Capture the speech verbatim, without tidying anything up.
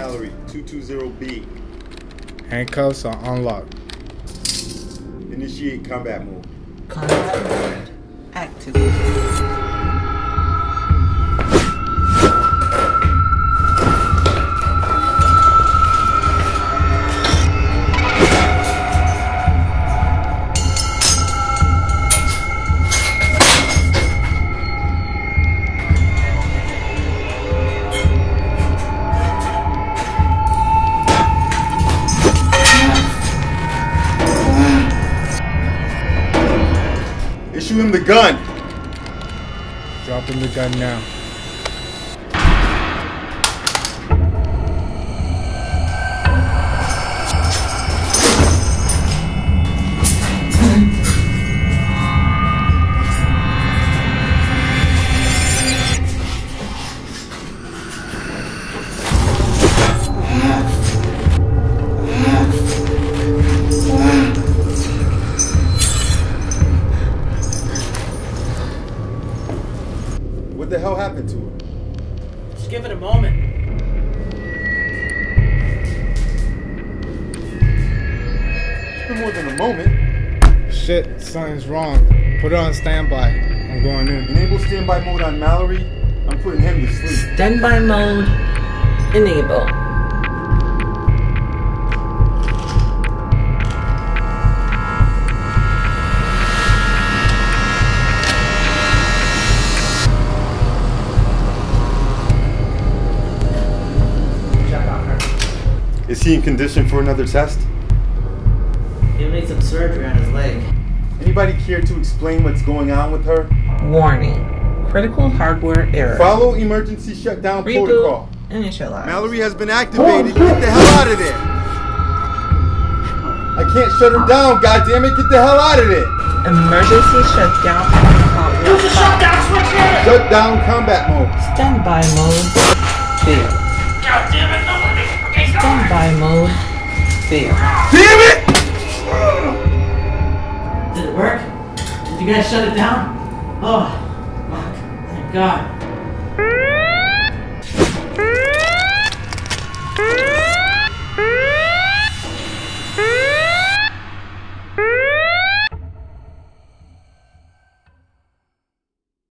Mallory, two two zero B. Handcuffs are unlocked. Initiate combat mode. Combat mode activated. Issue him the gun. Dropping the gun now. What the hell happened to her? Just give it a moment. It's been more than a moment. Shit, something's wrong. Put it on standby. I'm going in. Enable standby mode on Mallory. I'm putting him to sleep. Standby mode enable. Is he in condition for another test? He'll need some surgery on his leg. Anybody care to explain what's going on with her? Warning. Critical hardware error. Follow emergency shutdown Reboot. protocol. Initialize. Mallory has been activated. Get the hell out of there. I can't shut her down, goddammit. Get the hell out of there. Emergency shutdown protocol. Use the shutdown switch here! Shut down combat mode. Standby mode fail. God damn it, no, let me fucking go! Standby mode fail. Damn it! Did it work? Did you guys shut it down? Oh, fuck. Thank God.